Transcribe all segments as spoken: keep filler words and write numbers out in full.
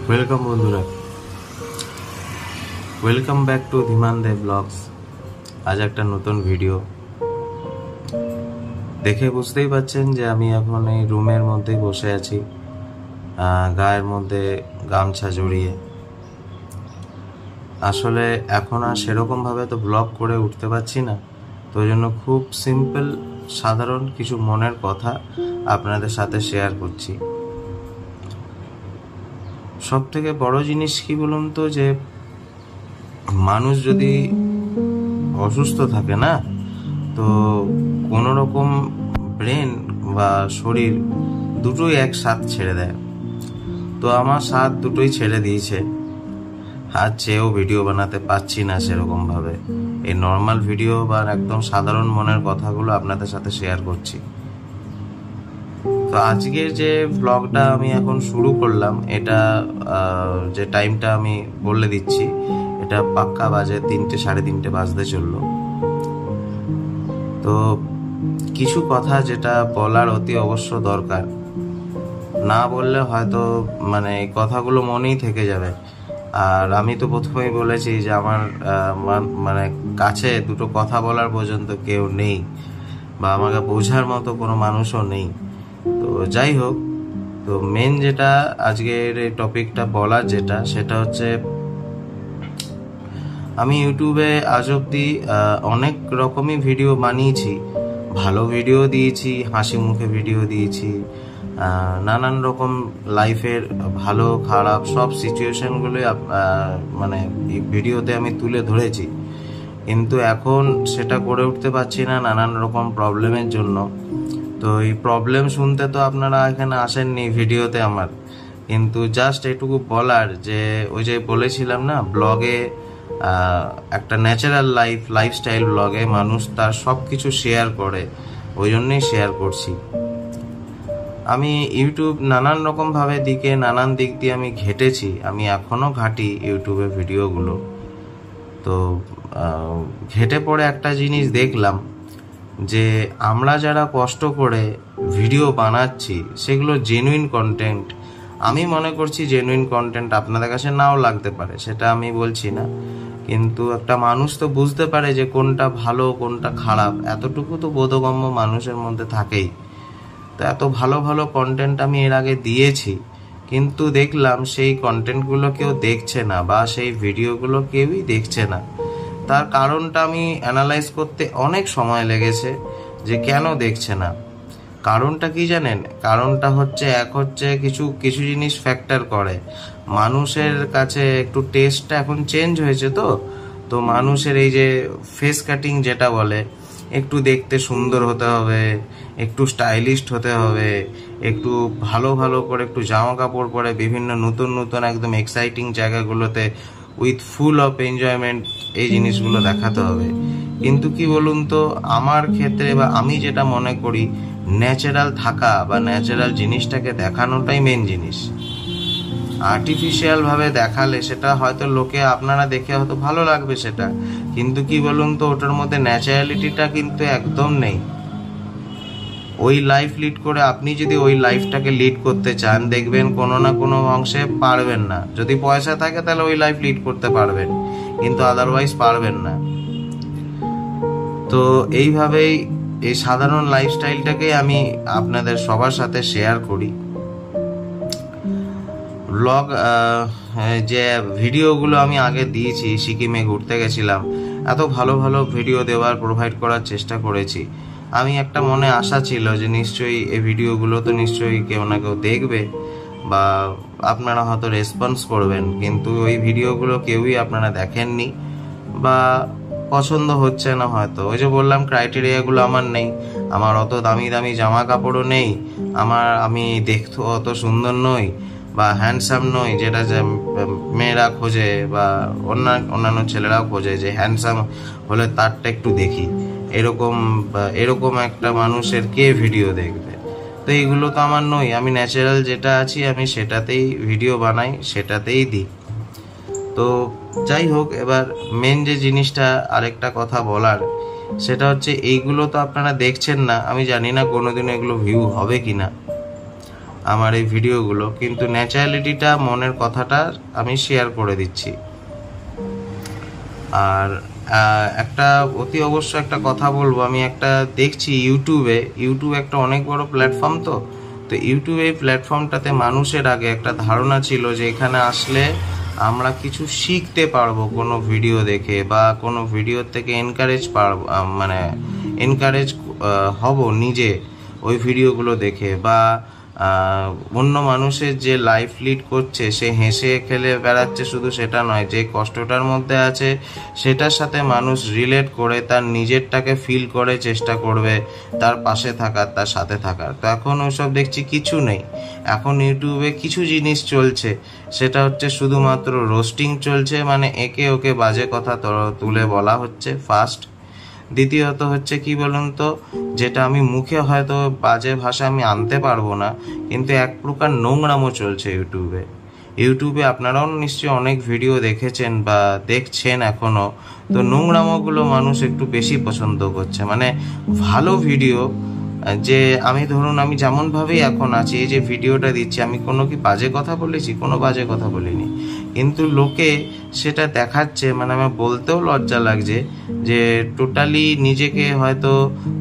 Welcome বন্ধুরা, welcome back to Dhiman Dey blogs. আজ একটা নতুন ভিডিও দেখে বুঝতেই পারছেন যে আমি এখন এই রুমের মধ্যেই বসে আছি, গায়ের মধ্যে গামছা জড়িয়ে। আসলে এখন আর সেরকমভাবে তো ব্লগ করে উঠতে পারছি না, তো ওই জন্য খুব সিম্পল সাধারণ কিছু মনের কথা আপনাদের সাথে শেয়ার করছি। সব থেকে বড় জিনিস কি বলুন তো, যে মানুষ যদি অসুস্থ থাকে না, তো কোনো রকম ব্রেন বা শরীর দুটোই এক সাথ ছেড়ে দেয়। তো আমার সাথ দুটোই ছেড়ে দিয়েছে, আর চেয়েও ভিডিও বানাতে পারছি না সেরকমভাবে। এই নর্মাল ভিডিও বা একদম সাধারণ মনের কথাগুলো আপনাদের সাথে শেয়ার করছি। তো আজকে যে ব্লগটা আমি এখন শুরু করলাম, এটা যে টাইমটা আমি বলে দিচ্ছি, এটা পাক্কা বাজে তিনটে সাড়ে তিনটে বাজতে চললো। তো কিছু কথা যেটা বলার অতি অবশ্য দরকার, না বললে হয়তো মানে এই কথাগুলো মনেই থেকে যাবে। আর আমি তো প্রথমেই বলেছি যে আমার মানে কাছে দুটো কথা বলার পর্যন্ত কেউ নেই, বা আমাকে বোঝার মতো কোনো মানুষও নেই। তো যাই হোক, তো মেন যেটা আজকের এই টপিকটা বলার যেটা, সেটা হচ্ছে আমি ইউটিউবে আজ অব্দি অনেক রকমই ভিডিও বানিয়েছি, ভালো ভিডিও দিয়েছি, হাসি মুখে ভিডিও দিয়েছি, নানান রকম লাইফের ভালো খারাপ সব সিচুয়েশনগুলোই মানে ভিডিওতে আমি তুলে ধরেছি। কিন্তু এখন সেটা করে উঠতে পারছি না নানান রকম প্রবলেমের জন্য। তো এই প্রবলেম শুনতে তো আপনারা এখানে আসেননি ভিডিওতে আমার, কিন্তু জাস্ট এটুকু বলার যে ওই যে বলেছিলাম না, ব্লগে একটা ন্যাচারাল লাইফ লাইফস্টাইল ব্লগে মানুষ তার সব কিছু শেয়ার করে, ওই জন্যই শেয়ার করছি। আমি ইউটিউব নানান রকমভাবে দিকে নানান দিক দিয়ে আমি ঘেটেছি, আমি এখনও ঘাঁটি ইউটিউবের ভিডিওগুলো। তো ঘেটে পড়ে একটা জিনিস দেখলাম যে আমরা যারা কষ্ট করে ভিডিও বানাচ্ছি সেগুলো জেনুইন কন্টেন্ট। আমি মনে করছি জেনুইন কন্টেন্ট, আপনাদের কাছে নাও লাগতে পারে, সেটা আমি বলছি না, কিন্তু একটা মানুষ তো বুঝতে পারে যে কোনটা ভালো কোনটা খারাপ, এতটুকু তো বোধগম্য মানুষের মধ্যে থাকেই। তো এত ভালো ভালো কন্টেন্ট আমি এর আগে দিয়েছি, কিন্তু দেখলাম সেই কন্টেন্টগুলো কেউ দেখছে না, বা সেই ভিডিওগুলো কেউই দেখছে না। তার কারণটা আমি অ্যানালাইজ করতে অনেক সময় লেগেছে যে কেন দেখছে না। কারণটা কি জানেন? কারণটা হচ্ছে এক হচ্ছে কিছু কিছু জিনিস ফ্যাক্টর করে। মানুষের কাছে একটু টেস্টটা এখন চেঞ্জ হয়েছে, তো তো মানুষের এই যে ফেস কাটিং যেটা বলে, একটু দেখতে সুন্দর হতে হবে, একটু স্টাইলিস্ট হতে হবে, একটু ভালো ভালো করে একটু জামা কাপড় পরে বিভিন্ন নতুন নতুন একদম এক্সাইটিং জায়গাগুলোতে উইথ ফুল অফ এনজয়মেন্ট এই জিনিসগুলো দেখাতে হবে। কিন্তু কি বলুন তো, আমার ক্ষেত্রে বা আমি যেটা মনে করি, ন্যাচারাল থাকা বা ন্যাচারাল জিনিসটাকে দেখানোটাই মেন জিনিস। আর্টিফিশিয়াল ভাবে দেখালে সেটা হয়তো লোকে আপনারা দেখে হয়তো ভালো লাগবে সেটা, কিন্তু কি বলুন তো, ওটার মধ্যে ন্যাচারালিটিটা কিন্তু একদম নেই। ওই লাইফ লিড করে আপনি যদি ওই লাইফটাকে লিড করতে চান, দেখবেন কোনো না কোনো অংশে পারবেন না। যদি পয়সা থাকে তাহলে ওই লাইফ লিড করতে পারবেন, কিন্তু আদারওয়াইজ পারবেন না। তো এইভাবেই এই সাধারণ লাইফস্টাইলটাকে আমি আপনাদের সবার সাথে শেয়ার করি। ব্লগ যে ভিডিওগুলো আমি আগে দিয়েছি, সিকিমে ঘুরতে গেছিলাম, এত ভালো ভালো ভিডিও দেওয়ার প্রোভাইড করার চেষ্টা করেছি। আমি একটা মনে আশা ছিল যে নিশ্চয়ই এই ভিডিওগুলো তো নিশ্চয়ই কেউ না কেউ দেখবে, বা আপনারা হয়তো রেসপন্স করবেন, কিন্তু ওই ভিডিওগুলো কেউই আপনারা দেখেননি বা পছন্দ হচ্ছে না হয়তো। ওই যে বললাম, ক্রাইটেরিয়াগুলো আমার নেই, আমার অত দামি দামি জামা কাপড়ও নেই, আমার আমি দেখতে অত সুন্দর নই বা হ্যান্ডসাম নই, যেটা যে মেয়েরা খোঁজে বা অন্য অন্যান্য ছেলেরাও খোঁজে যে হ্যান্ডসাম হলে তারটা একটু দেখি, এরকম এরকম একটা মানুষের কে ভিডিও দেখবে? তো এইগুলো তো আমার নই। আমি ন্যাচারাল যেটা আছি আমি সেটাতেই ভিডিও বানাই, সেটাতেই দিই। তো যাই হোক, এবার মেন যে জিনিসটা আরেকটা কথা বলার, সেটা হচ্ছে এইগুলো তো আপনারা দেখছেন না, আমি জানি না কোনোদিন এগুলো ভিউ হবে কিনা। আমার এই ভিডিওগুলো, কিন্তু ন্যাচারালিটিটা, মনের কথাটা আমি শেয়ার করে দিচ্ছি। আর একটা অতি অবশ্য একটা কথা বলবো, আমি একটা দেখছি ইউটিউবে, ইউটিউব একটা অনেক বড় প্ল্যাটফর্ম, তো তো ইউটিউব এই প্ল্যাটফর্মটাতে মানুষের আগে একটা ধারণা ছিল যে এখানে আসলে আমরা কিছু শিখতে পারবো কোনো ভিডিও দেখে, বা কোনো ভিডিও থেকে এনকারেজ পারবো, মানে এনকারেজ হব নিজে ওই ভিডিওগুলো দেখে, বা অন্য মানুষের যে লাইফ লিড করছে সে হেসে খেলে বেড়াচ্ছে শুধু সেটা নয়, যে কষ্টটার মধ্যে আছে সেটার সাথে মানুষ রিলেট করে তার নিজেরটাকে ফিল করে চেষ্টা করবে তার পাশে থাকার, তার সাথে থাকার। তো এখন ওইসব দেখছি কিছু নেই। এখন ইউটিউবে কিছু জিনিস চলছে, সেটা হচ্ছে শুধুমাত্র রোস্টিং চলছে, মানে একে ওকে বাজে কথা তুলে বলা হচ্ছে ফার্স্ট। দ্বিতীয়ত হচ্ছে কি বলুন তো, যেটা আমি মুখে হয়তো বাজে ভাষা আমি আনতে পারবো না, কিন্তু এক প্রকার নোংরামও চলছে ইউটিউবে। ইউটিউবে আপনারাও নিশ্চয়ই অনেক ভিডিও দেখেছেন বা দেখছেন এখনো, তো নোংরামোগুলো মানুষ একটু বেশি পছন্দ করছে। মানে ভালো ভিডিও, যে আমি ধরুন আমি যেমনভাবেই এখন আছি, এই যে ভিডিওটা দিচ্ছি, আমি কোনো কি বাজে কথা বলেছি? কোনো বাজে কথা বলিনি, কিন্তু লোকে সেটা দেখাচ্ছে, মানে আমার বলতেও লজ্জা লাগছে যে টোটালি নিজেকে হয়তো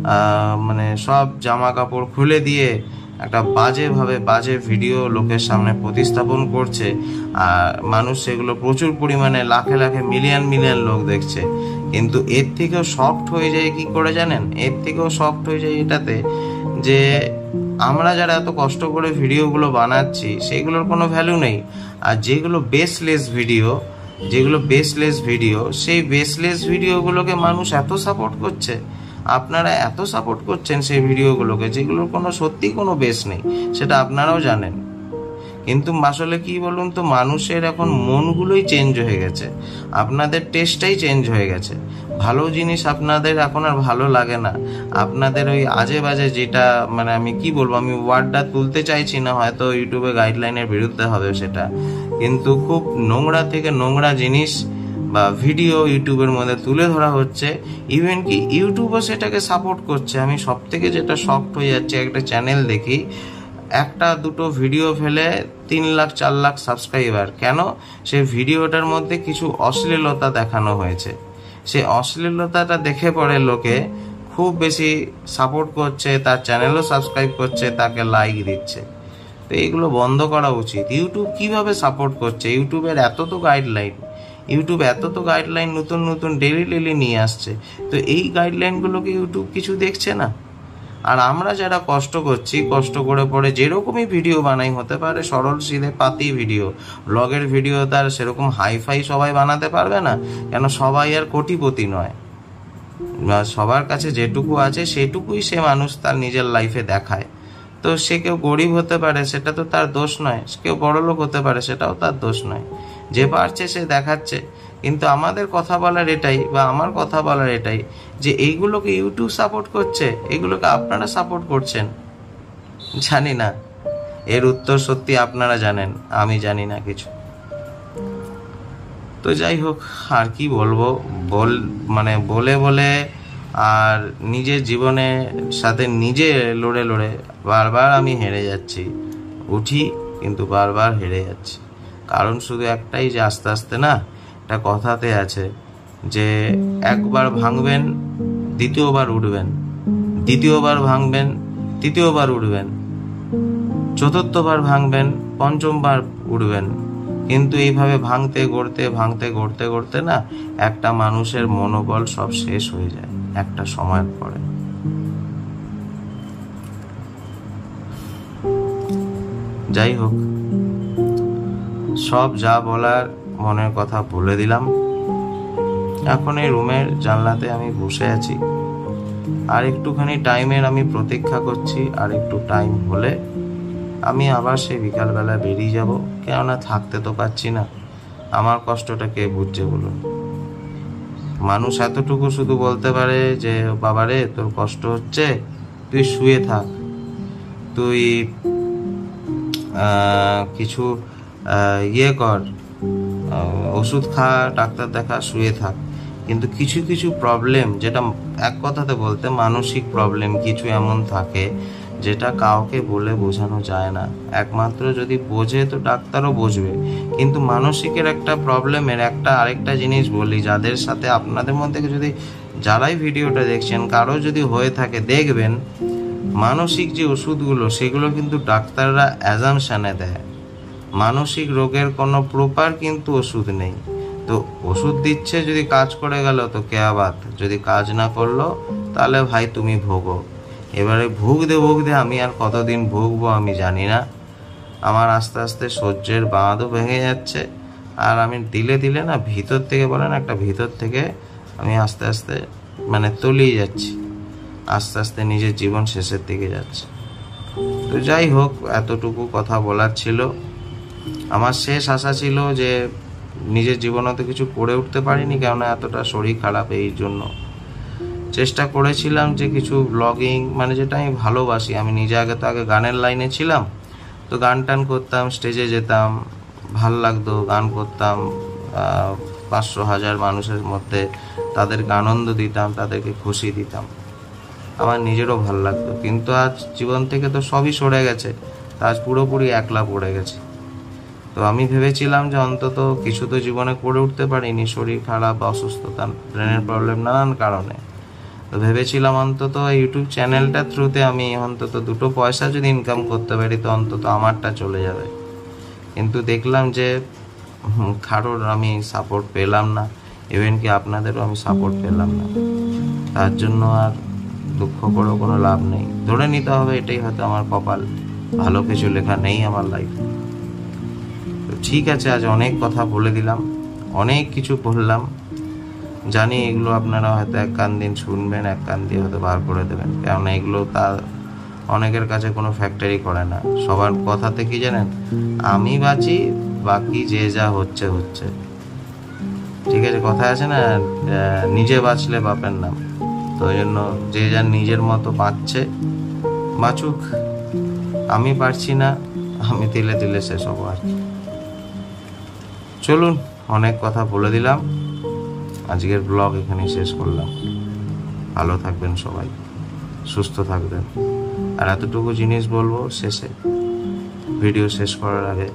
মানে সব জামা কাপড় খুলে দিয়ে একটা বাজেভাবে বাজে ভিডিও লোকের সামনে প্রতিস্থাপন করছে, আর মানুষ সেগুলো প্রচুর পরিমাণে লাখে লাখে মিলিয়ন মিলিয়ন লোক দেখছে। কিন্তু এর থেকেও সফট হয়ে যায় কি করে জানেন? এর থেকেও সফট হয়ে যায় এটাতে যে আমরা যারা এত কষ্ট করে ভিডিওগুলো বানাচ্ছি সেগুলোর কোনো ভ্যালু নেই, আর যেগুলো বেসলেস ভিডিও, যেগুলো বেসলেস ভিডিও সেই বেসলেস ভিডিওগুলোকে মানুষ এত সাপোর্ট করছে, আপনারা এত সাপোর্ট করছেন সেই ভিডিওগুলোকে, যেগুলোর কোনো সত্যি কোনো বেস নেই, সেটা আপনারাও জানেন। কিন্তু আসলে কি বলুন তো, মানুষের এখন মনগুলোই চেঞ্জ হয়ে গেছে, আপনাদের টেস্টটাই চেঞ্জ হয়ে গেছে। ভালো জিনিস আপনাদের এখন আর ভালো লাগে না, আপনাদের ওই আজে বাজে যেটা, মানে আমি কি বলবো, আমি ওয়ার্ডটা তুলতে চাইছি না, হয়তো ইউটিউবে গাইডলাইনের বিরুদ্ধে হবে সেটা, কিন্তু খুব নোংরা থেকে নোংরা জিনিস বা ভিডিও ইউটিউবের মধ্যে তুলে ধরা হচ্ছে। ইভেন কি ইউটিউবও সেটাকে সাপোর্ট করছে। আমি সব থেকে যেটা শকড হয়ে যাচ্ছে, একটা চ্যানেল দেখি একটা দুটো ভিডিও ফেলে তিন লাখ চার লাখ সাবস্ক্রাইবার, কেন? সেই ভিডিওটার মধ্যে কিছু অশ্লীলতা দেখানো হয়েছে, সেই অশ্লীলতাটা দেখে পড়ে লোকে খুব বেশি সাপোর্ট করছে, তার চ্যানেলও সাবস্ক্রাইব করছে, তাকে লাইক দিচ্ছে। তো এইগুলো বন্ধ করা উচিত। ইউটিউব কিভাবে সাপোর্ট করছে? ইউটিউবের এত তো গাইডলাইন, ইউটিউব এত তো গাইডলাইন নতুন নতুন ডেলি ডেলি নিয়ে আসছে, তো এই গাইডলাইনগুলোকে ইউটিউব কিছু দেখছে না। আর আমরা যারা কষ্ট করছি, কষ্ট করে পড়ে যেরকমই ভিডিও বানাই, হতে পারে সরল সিধে পাতি ভিডিও, ব্লগের ভিডিও তার সেরকম হাইফাই সবাই বানাতে পারবে না, কেন সবাই আর কোটিপতি নয়, সবার কাছে যেটুকু আছে সেটুকুই সে মানুষ তার নিজের লাইফে দেখায়। তো সে কেউ গরিব হতে পারে, সেটা তো তার দোষ নয়, কেউ বড়লোক হতে পারে, সেটাও তার দোষ নয়, যে পারছে সে দেখাচ্ছে। কিন্তু আমাদের কথা বলার এটাই, বা আমার কথা বলার এটাই, যে এইগুলোকে ইউটিউব সাপোর্ট করছে, এগুলোকে আপনারা সাপোর্ট করছেন। জানি না এর উত্তর সত্যি আপনারা জানেন, আমি জানি না কিছু। তো যাই হোক, আর কি বলবো, বল মানে বলে বলে আর নিজের জীবনের সাথে নিজে লড়ে লড়ে বারবার আমি হেরে যাচ্ছি, উঠি কিন্তু বারবার হেরে যাচ্ছি। কারণ শুধু একটাই, যে আস্তে আস্তে না, একটা কথাতে আছে যে একবার ভাঙবেন দ্বিতীয়বার উঠবেন, দ্বিতীয়বার ভাঙবেন তৃতীয়বার উঠবেন, চতুর্থবার ভাঙবেন পঞ্চমবার উঠবেন। কিন্তু এইভাবে ভাঙতে গড়তে ভাঙতে গড়তে গড়তে না একটা মানুষের মনোবল সব শেষ হয়ে যায় একটা সময়ের পরে। যাই হোক, সব যা বলার মনের কথা বলে দিলাম। এখন এই রুমের জানলাতে আমি বসে আছি, আর একটুখানি টাইমের আমি প্রতীক্ষা করছি, আর একটু টাইম হলে আমি আবার সেই বিকালবেলা বেরিয়ে যাব, কেননা থাকতে তো পারছি না। আমার কষ্টটা কে বুঝছে বলুন? মানুষ এতটুকু শুধু বলতে পারে যে বাবারে তোর কষ্ট হচ্ছে, তুই শুয়ে থাক, তুই কিছু ইয়ে কর, ওষুধ খা, ডাক্তার দেখা, শুয়ে থাক। কিন্তু কিছু কিছু প্রবলেম, যেটা এক কথাতে বলতে মানসিক প্রবলেম কিছু এমন থাকে যেটা কাউকে বলে বোঝানো যায় না। একমাত্র যদি বোঝে তো ডাক্তারও বুঝবে। কিন্তু মানসিকের একটা প্রবলেমের একটা আরেকটা জিনিস বলি, যাদের সাথে আপনাদের মধ্যে যদি যারাই ভিডিওটা দেখছেন কারো যদি হয়ে থাকে, দেখবেন মানসিক যে ওষুধগুলো সেগুলো কিন্তু ডাক্তাররা অ্যাজামশানে দেয়। মানসিক রোগের কোনো প্রপার কিন্তু ওষুধ নেই। তো ওষুধ দিচ্ছে, যদি কাজ করে গেল তো কেয়া বাত, যদি কাজ না করলো তাহলে ভাই তুমি ভোগো। এবারে ভুগতে ভুগতে আমি আর কতদিন ভুগবো আমি জানি না। আমার আস্তে আস্তে সহ্যের বাঁধও ভেঙে যাচ্ছে, আর আমি দিলে দিলে না ভিতর থেকে বলেন একটা ভিতর থেকে আমি আস্তে আস্তে মানে তলিয়ে যাচ্ছি, আস্তে আস্তে নিজের জীবন শেষের দিকে যাচ্ছে। তো যাই হোক, এতটুকু কথা বলার ছিল। আমার শেষ আশা ছিল যে নিজের জীবনে তো কিছু করে উঠতে পারিনি, কেননা এতটা শরীর খারাপ, এই জন্য চেষ্টা করেছিলাম যে কিছু ব্লগিং, মানে যেটা আমি ভালোবাসি। আমি নিজে আগে তো আগে গানের লাইনে ছিলাম, তো গান টান করতাম, স্টেজে যেতাম, ভাল লাগতো, গান করতাম পাঁচশো হাজার মানুষের মধ্যে, তাদেরকে আনন্দ দিতাম, তাদেরকে খুশি দিতাম, আমার নিজেরও ভাল লাগতো। কিন্তু আজ জীবন থেকে তো সবই সরে গেছে, আজ পুরোপুরি একলা পড়ে গেছে। তো আমি ভেবেছিলাম যে অন্তত কিছু তো জীবনে করে উঠতে পারিনি, শরীর খারাপ, অসুস্থতা, ব্রেনের প্রবলেম, নানান কারণে। তো ভেবেছিলাম অন্তত ইউটিউব চ্যানেলটার থ্রুতে আমি অন্তত দুটো পয়সা যদি ইনকাম করতে পারি তো অন্তত আমারটা চলে যাবে। কিন্তু দেখলাম যে কারোর আমি সাপোর্ট পেলাম না, ইভেন কি আপনাদেরও আমি সাপোর্ট পেলাম না। তার জন্য আর দুঃখ করেও কোনো লাভ নেই, ধরে নিতে হবে এটাই হয়তো আমার কপাল, ভালো কিছু লেখা নেই আমার লাইফে। তো ঠিক আছে, আজ অনেক কথা বলে দিলাম, অনেক কিছু বললাম, জানি এগুলো আপনারা হয়তো এক কান দিন শুনবেন, এক কান দিয়ে হয়তো বার করে দেবেন, কেননা এগুলো তার অনেকের কাছে কোনো ফ্যাক্টরি করে না। সবার কথাতে কি জানেন, আমি বাঁচি, বাকি যে যা হচ্ছে হচ্ছে। ঠিক আছে, কথা আছে না, নিজে বাঁচলে বাপের নাম। তো ওই জন্য যে যার নিজের মতো বাঁচছে, বাঁচুক। আমি পারছি না, আমি দিলে দিলে শেষ হবো আর কি। চলুন, অনেক কথা বলে দিলাম, আজকের ব্লগ এখানেই শেষ করলাম। ভালো থাকবেন সবাই, সুস্থ থাকবেন। আর এতটুকু জিনিস বলবো শেষে, ভিডিও শেষ করার আগে,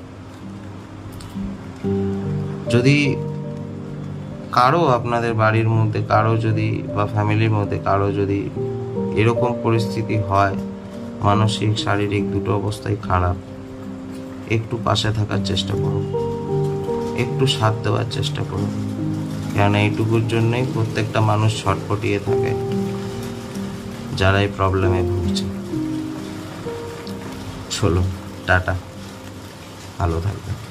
যদি কারো আপনাদের বাড়ির মধ্যে কারো যদি বা ফ্যামিলির মধ্যে কারো যদি এরকম পরিস্থিতি হয়, মানসিক শারীরিক দুটো অবস্থাই খারাপ, একটু পাশে থাকার চেষ্টা করুন, একটু সাথ দেওয়ার চেষ্টা করুন, কেন এইটুকুর জন্যই প্রত্যেকটা মানুষ ছটফটিয়ে থাকে যারা এই প্রবলেমে ভুগছে। চলো, টাটা, ভালো থাকবেন।